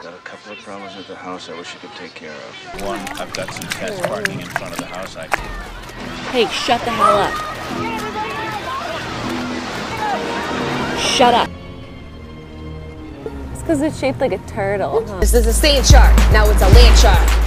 Got a couple of problems with the house I wish you could take care of. One, I've got some test parking in front of the house. Hey, shut the hell up. Shut up. It's because it's shaped like a turtle. This is a sand shark. Now it's a land shark.